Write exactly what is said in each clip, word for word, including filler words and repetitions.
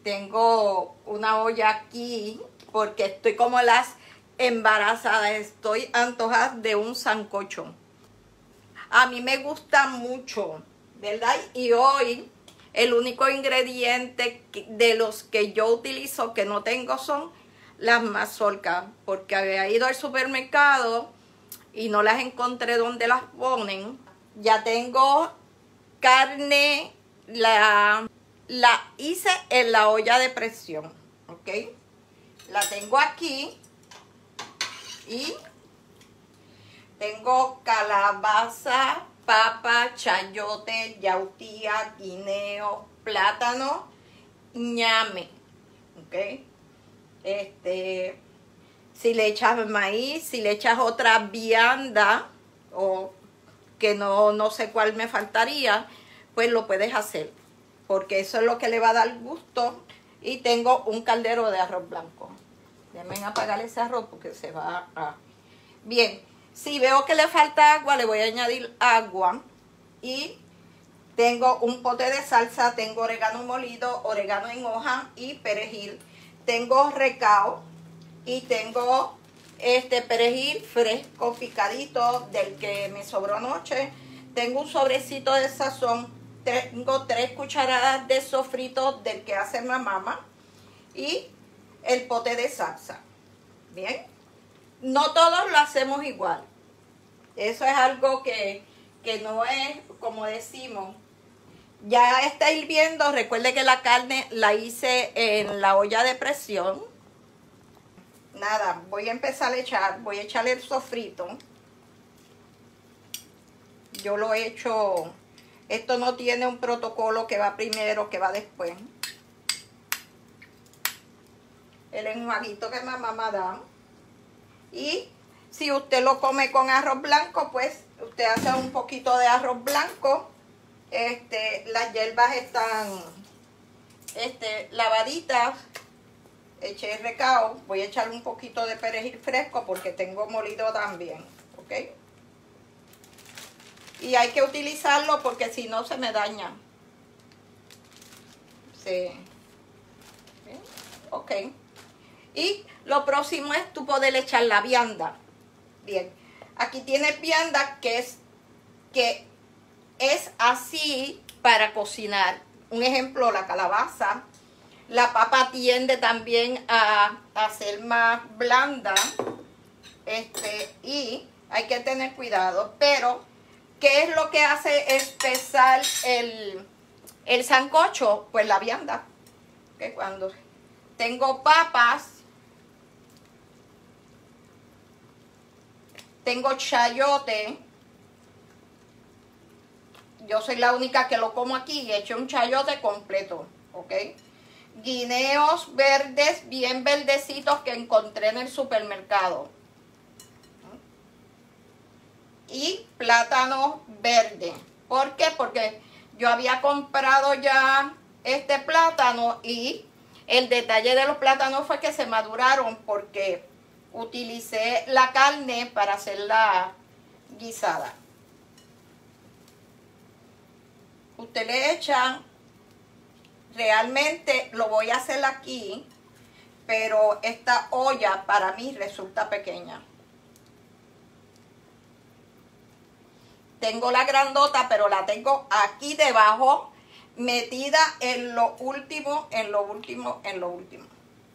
tengo una olla aquí porque estoy como las embarazadas, estoy antojada de un sancocho. A mí me gusta mucho, ¿verdad? Y hoy el único ingrediente de los que yo utilizo que no tengo son las mazorcas, porque había ido al supermercado y no las encontré donde las ponen. Ya tengo carne, la, la hice en la olla de presión, ¿ok? La tengo aquí y tengo calabaza, papa, chayote, yautía, guineo, plátano, ñame, ¿ok? Este, si le echas maíz, si le echas otra vianda o que no, no sé cuál me faltaría, pues lo puedes hacer, porque eso es lo que le va a dar gusto. Y tengo un caldero de arroz blanco. Déjenme apagar ese arroz porque se va a... Bien, si veo que le falta agua, le voy a añadir agua. Y tengo un pote de salsa, tengo orégano molido, orégano en hoja y perejil. Tengo recao y tengo este perejil fresco picadito del que me sobró anoche. Tengo un sobrecito de sazón, tengo tres cucharadas de sofrito del que hace mamá y el pote de salsa. Bien, no todos lo hacemos igual. Eso es algo que, que no es como decimos. Ya está hirviendo. Recuerde que la carne la hice en la olla de presión. Nada, voy a empezar a echar, voy a echarle el sofrito. Yo lo he hecho, esto no tiene un protocolo que va primero, que va después. El enjuaguito que mamá me da. Y si usted lo come con arroz blanco, pues usted hace un poquito de arroz blanco. Este, las hierbas están este, lavaditas. Eché el recao, voy a echarle un poquito de perejil fresco porque tengo molido también, ¿ok? Y hay que utilizarlo porque si no se me daña. Sí. ¿Sí? Ok. Y lo próximo es tú poder echar la vianda. Bien. Aquí tienes vianda que es, que es así para cocinar. Un ejemplo, la calabaza. La papa tiende también a, a ser más blanda. Este, y hay que tener cuidado. Pero, ¿qué es lo que hace espesar el, el sancocho? Pues la vianda. Que cuando tengo papas, tengo chayote. Yo soy la única que lo como aquí y he hecho un chayote completo, ¿ok? Guineos verdes, bien verdecitos, que encontré en el supermercado. Y plátano verde. ¿Por qué? Porque yo había comprado ya este plátano y el detalle de los plátanos fue que se maduraron porque utilicé la carne para hacerla guisada. Usted le echa, realmente lo voy a hacer aquí, pero esta olla para mí resulta pequeña. Tengo la grandota, pero la tengo aquí debajo, metida en lo último, en lo último, en lo último.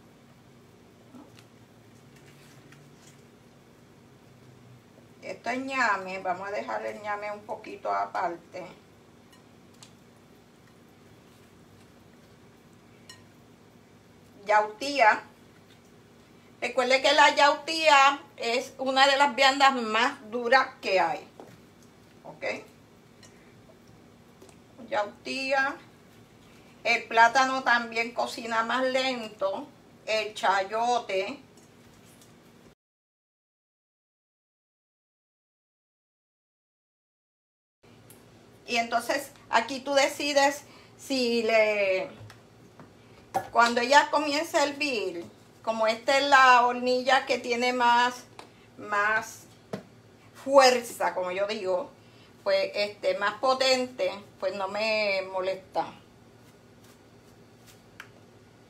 Esto es ñame, vamos a dejar el ñame un poquito aparte. Yautía. Recuerde que la yautía es una de las viandas más duras que hay. ¿Ok? Yautía. El plátano también cocina más lento. El chayote. Y entonces aquí tú decides si le... Cuando ella comienza a hervir, como esta es la hornilla que tiene más, más fuerza, como yo digo, pues este, más potente, pues no me molesta.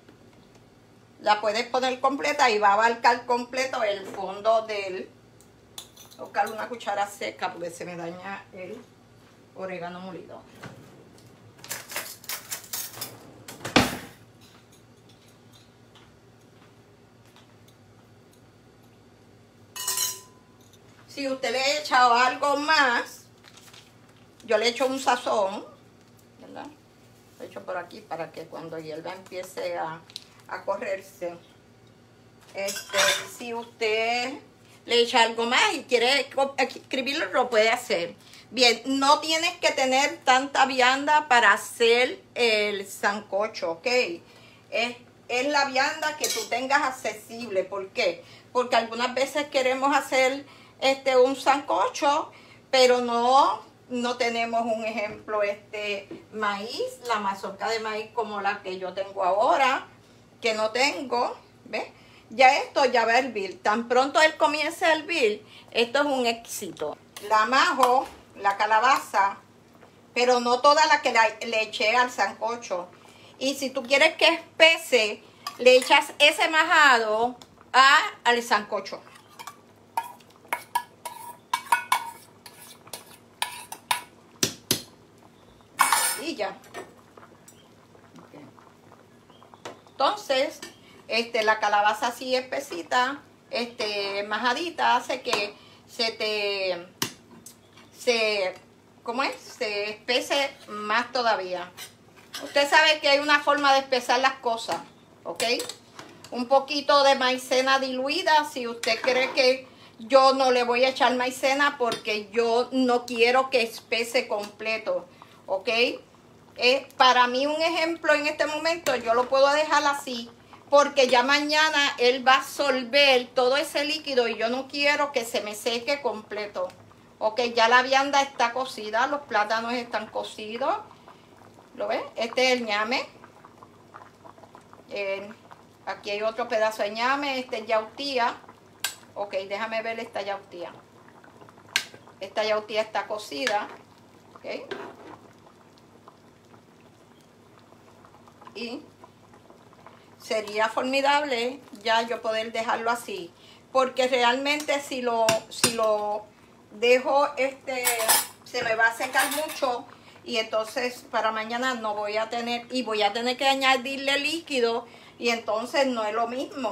la puedes poner completa y va a abarcar completo el fondo del... Voy a buscar una cuchara seca porque se me daña el orégano molido. Si usted le ha echado algo más, yo le echo un sazón, ¿verdad? Lo echo por aquí para que cuando hierva empiece a, a correrse. Este, si usted le echa algo más y quiere escribirlo, lo puede hacer. Bien, no tienes que tener tanta vianda para hacer el sancocho, ¿ok? Es, es la vianda que tú tengas accesible. ¿Por qué? Porque algunas veces queremos hacer este un sancocho, pero no, no tenemos un ejemplo, este maíz, la mazorca de maíz como la que yo tengo ahora, que no tengo, ¿ves? Ya esto ya va a hervir. Tan pronto él comience a hervir, esto es un éxito. La majo, la calabaza, pero no toda la que la, le eché al sancocho. Y si tú quieres que espese, le echas ese majado a, al sancocho. Y ya. Okay. Entonces, este, la calabaza así espesita, este, majadita, hace que se te, se, ¿cómo es? Se espese más todavía. Usted sabe que hay una forma de espesar las cosas, ¿ok? Un poquito de maicena diluida, si usted cree que yo no le voy a echar maicena porque yo no quiero que espese completo, ¿ok? Eh, para mí un ejemplo en este momento yo lo puedo dejar así porque ya mañana él va a absorber todo ese líquido y yo no quiero que se me seque completo. Ok, ya la vianda está cocida, los plátanos están cocidos. ¿Lo ves? Este es el ñame. Eh, aquí hay otro pedazo de ñame, este es yautía. Ok, déjame ver esta yautía. Esta yautía está cocida. Ok. Y sería formidable ya yo poder dejarlo así, porque realmente si lo si lo dejo este se me va a secar mucho y entonces para mañana no voy a tener y voy a tener que añadirle líquido y entonces no es lo mismo.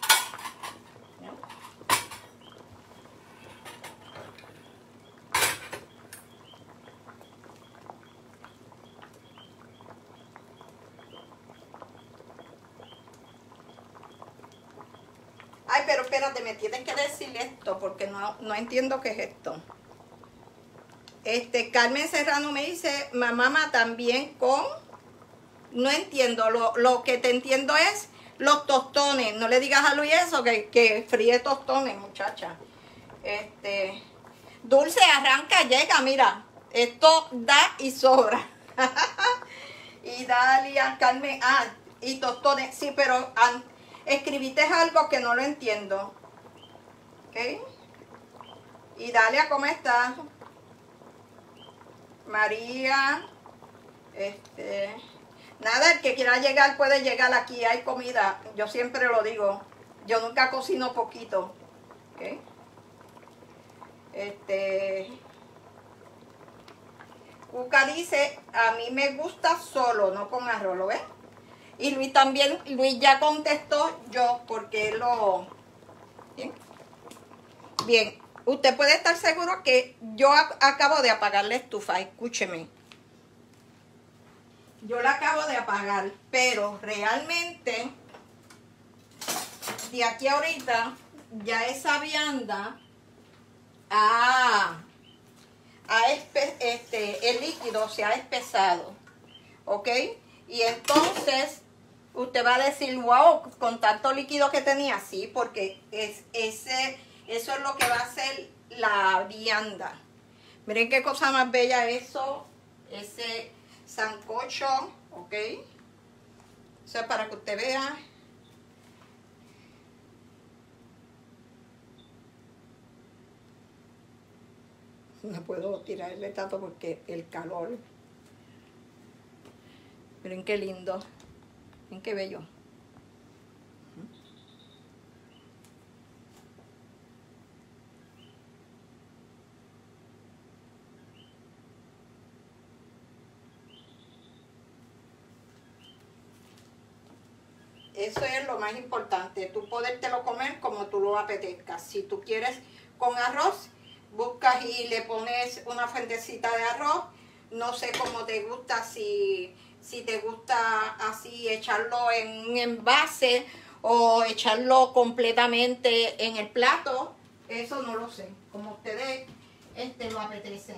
Ay, pero espérate, me tienen que decir esto porque no, no entiendo qué es esto. Este, Carmen Serrano me dice, mamá, también con... No entiendo, lo, lo que te entiendo es los tostones. No le digas a Luis eso, que, que fríe tostones, muchacha. Este, Dulce, arranca, llega, mira. Esto da y sobra. Y Dalia, Carmen, ah, y tostones, sí, pero... Ah, escribiste algo que no lo entiendo. ¿Ok? Y Dalia, ¿cómo estás? María. Este. Nada, el que quiera llegar puede llegar aquí. Hay comida. Yo siempre lo digo. Yo nunca cocino poquito. ¿Ok? Este. Cuca dice, a mí me gusta solo, no con arroz, ¿lo ves? Y Luis también, Luis ya contestó yo, porque lo... Bien. Bien, usted puede estar seguro que yo acabo de apagar la estufa, escúcheme. Yo la acabo de apagar, pero realmente, de aquí a ahorita, ya esa vianda, ah, ha espe este, el líquido se ha espesado, ¿ok? Y entonces... Usted va a decir, wow, con tanto líquido que tenía, sí, porque es, ese, eso es lo que va a hacer la vianda. Miren qué cosa más bella eso, ese sancocho, ¿ok? Eso es para que usted vea. No puedo tirarle tanto porque el calor. Miren qué lindo. Miren qué bello. Eso es lo más importante, tú podértelo comer como tú lo apetezcas. Si tú quieres con arroz, buscas y le pones una fuentecita de arroz. No sé cómo te gusta, si, si te gusta así echarlo en un envase o echarlo completamente en el plato. Eso no lo sé, como ustedes este, lo apetecen.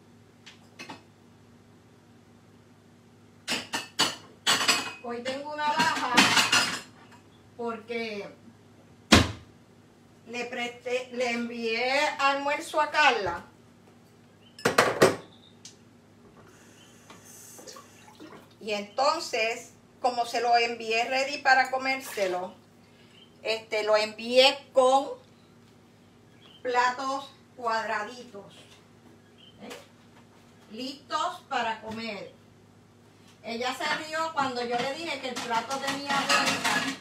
Hoy tengo una baja porque le presté, le envié almuerzo a Carla. Y entonces, como se lo envié ready para comérselo, este, lo envié con platos cuadraditos, ¿eh? Listos para comer. Ella se rió cuando yo le dije que el plato tenía vuelta.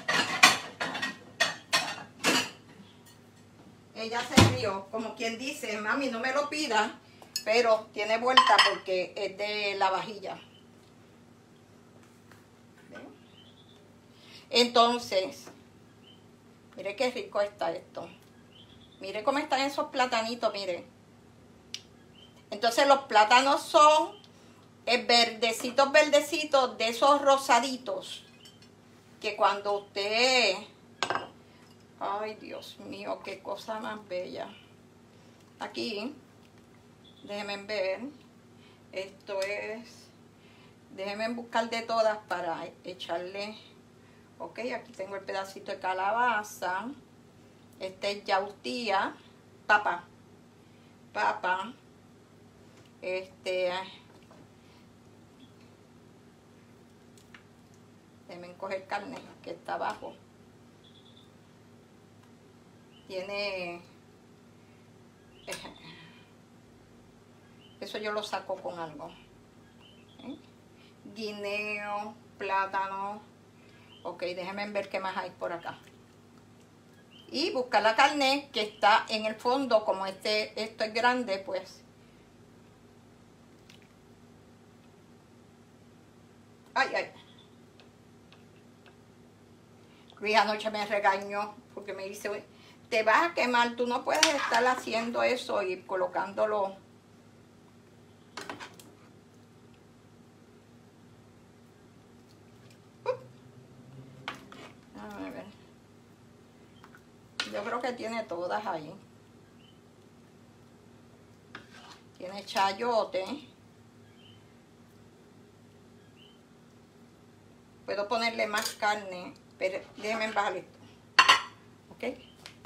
Ella se rió, como quien dice, mami, no me lo pida, pero tiene vuelta porque es de la vajilla. ¿Ven? Entonces, mire qué rico está esto. Mire cómo están esos platanitos, mire. Entonces los plátanos son eh, verdecitos, verdecitos, de esos rosaditos. Que cuando usted... Ay, Dios mío, qué cosa más bella. Aquí, déjenme ver. Esto es... Déjenme buscar de todas para echarle... Ok, aquí tengo el pedacito de calabaza. Este es yautía, papa, papa, este, déjenme coger carne que está abajo, tiene, eso yo lo saco con algo, ¿eh? Guineo, plátano, ok, déjenme ver qué más hay por acá. Y buscar la carne que está en el fondo, como este, esto es grande, pues. Ay, ay. Luis anoche me regañó porque me dice, te vas a quemar, tú no puedes estar haciendo eso y colocándolo. A ver. Yo creo que tiene todas ahí. Tiene chayote. Puedo ponerle más carne, pero déjenme bajar esto. ¿Ok?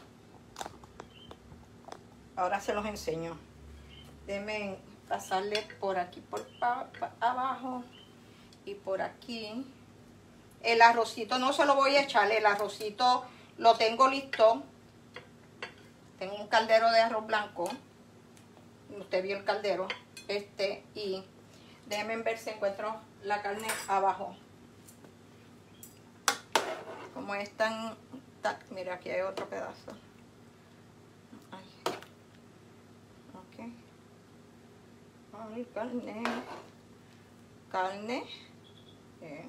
Ahora se los enseño. Déjenme pasarle por aquí, por pa, pa, abajo y por aquí. El arrocito no se lo voy a echar, el arrocito lo tengo listo. Tengo un caldero de arroz blanco. Usted vio el caldero. Este, y déjenme ver si encuentro la carne abajo. Como es tan, tan... Mira, aquí hay otro pedazo. Ay. Ok. Ay, carne. Carne. Bien.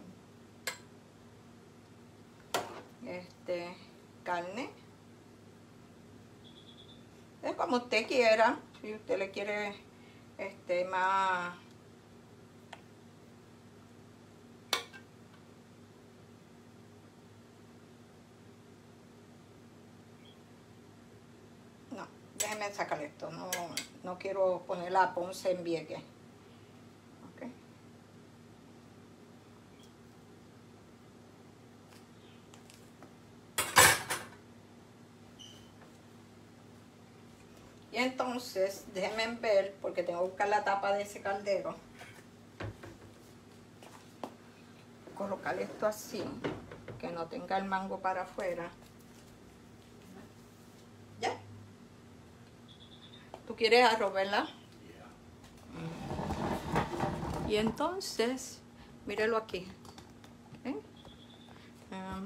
Este, carne. Es como usted quiera. Si usted le quiere este más... No, déjenme sacar esto. No, no quiero poner la ponce en Vieques. Okay. Y entonces, déjenme ver, porque tengo que buscar la tapa de ese caldero. Colocar esto así, que no tenga el mango para afuera. ¿Ya? ¿Tú quieres arroz, verdad? Yeah. Y entonces, mírelo aquí. ¿Eh? Um,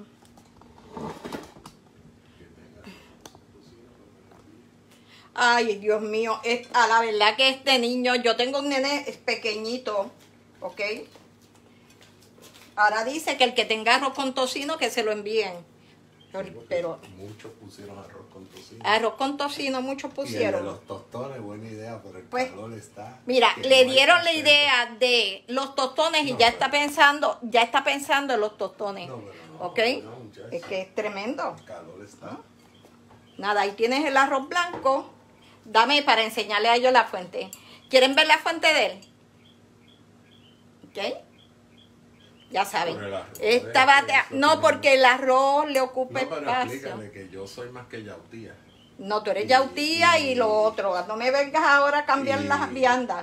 Ay, Dios mío, es, a la verdad que este niño, yo tengo un nene pequeñito, ¿ok? Ahora dice que el que tenga arroz con tocino que se lo envíen. Pero, pero muchos pusieron arroz con tocino. Arroz con tocino muchos pusieron. Y el de los tostones, buena idea, pero el pues, calor está. Mira, le dieron la idea de los tostones y no, ya pero, está pensando, ya está pensando en los tostones. No, pero no, ¿ok? No, es que es tremendo. El calor está. ¿No? Nada, ahí tienes el arroz blanco. Dame para enseñarle a ellos la fuente. ¿Quieren ver la fuente de él? ¿Ok? Ya saben. Esta batea, no, porque el arroz le ocupa no, pero espacio. Explícale que yo soy más que yautía. No, tú eres y, yautía y, y lo otro. No me vengas ahora a cambiar y, las viandas.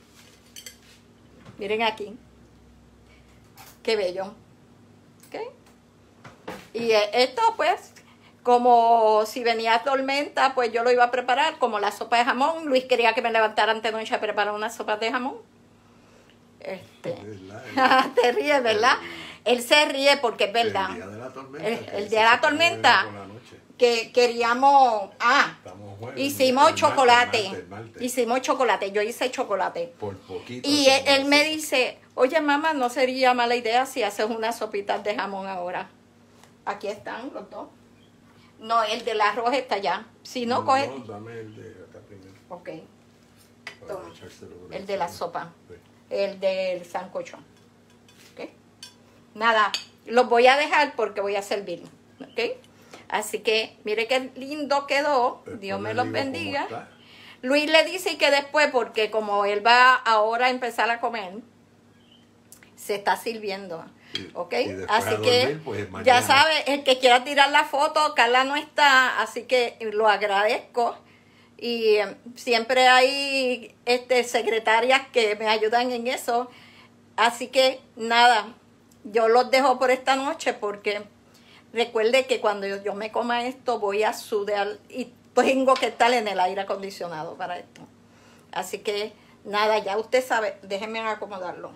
Miren aquí. Qué bello. ¿Okay? Y esto, pues, como si venía tormenta, pues yo lo iba a preparar como la sopa de jamón. Luis quería que me levantara ante noche a preparar una sopa de jamón. Este, te ríes, ¿verdad? Él se ríe porque es verdad. El día de la tormenta, el, el día de la tormenta que queríamos, ah, hicimos chocolate, martes, martes. hicimos chocolate, yo hice chocolate. Por poquito. Y él, él me dice, oye mamá, no sería mala idea si haces unas sopitas de jamón ahora. Aquí están los dos. No, el del arroz está allá. Si no, no coge. No, dame el de acá primero. Ok. Toma. El de la sopa. Sí. El del sancocho. ¿Okay? Nada, los voy a dejar porque voy a servir. ¿Ok? Así que, mire qué lindo quedó. Después Dios me los bendiga. Luis le dice que después, porque como él va ahora a empezar a comer, se está sirviendo. ¿Ok? Así que, dormir, pues, ya sabe, el que quiera tirar la foto, Carla no está, así que lo agradezco. Y siempre hay este, secretarias que me ayudan en eso. Así que nada, yo los dejo por esta noche porque recuerde que cuando yo, yo me coma esto voy a sudar y tengo que estar en el aire acondicionado para esto. Así que nada, ya usted sabe, déjenme acomodarlo.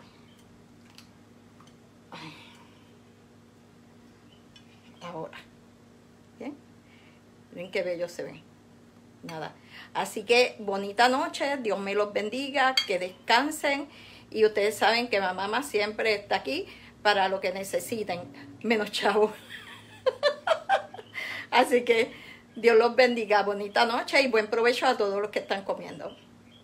Ay. Ahora. ¿Bien? Miren qué bello se ve. Nada. Así que bonita noche, Dios me los bendiga, que descansen y ustedes saben que mamá siempre está aquí para lo que necesiten, menos chavo. Así que Dios los bendiga, bonita noche y buen provecho a todos los que están comiendo.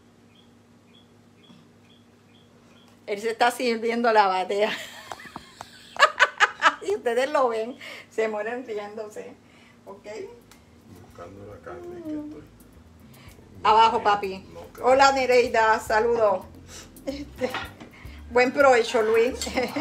Él se está sirviendo la batea. Y ustedes lo ven, se mueren riéndose. ¿Ok? Buscando la carne que estoy. Abajo, papi. No, hola, Nereida, saludos. Este, buen provecho, Luis.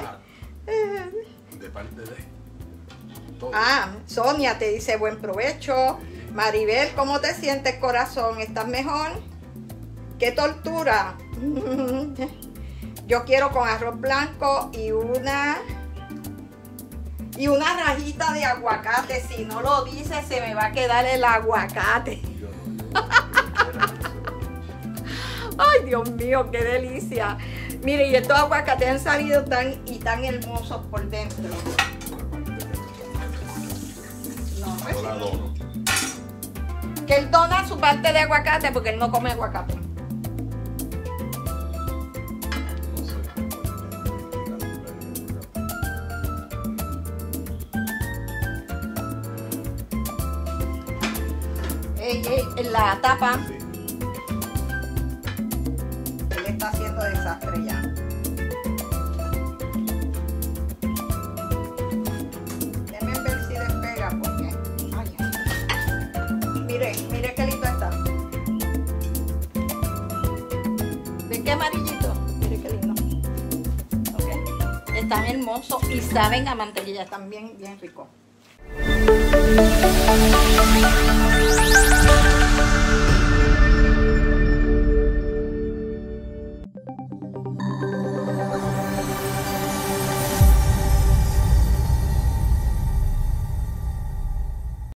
De parte de todo. Ah, Sonia te dice buen provecho. Sí. Maribel, ¿cómo te sientes, corazón? ¿Estás mejor? ¡Qué tortura! Yo quiero con arroz blanco y una y una rajita de aguacate. Si no lo dice, se me va a quedar el aguacate. Ay, Dios mío, qué delicia. Mire, y estos aguacates han salido tan y tan hermosos por dentro. No, pues, no. Que él dona su parte de aguacate porque él no come aguacate. Ey, ey, en la tapa. Sí. Él está haciendo desastre ya. Déjenme ver si despega porque. Ay, mire, mire qué lindo está. ¿Ven qué amarillito? Mire qué lindo. Okay. Están hermosos y saben a mantequilla, están bien, bien ricos. Thank you.